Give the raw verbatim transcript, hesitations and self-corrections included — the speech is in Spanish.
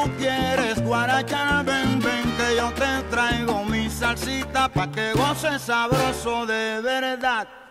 quieres guaracha, ven, ven, que yo te traigo mi salsita pa' que goces sabroso de verdad.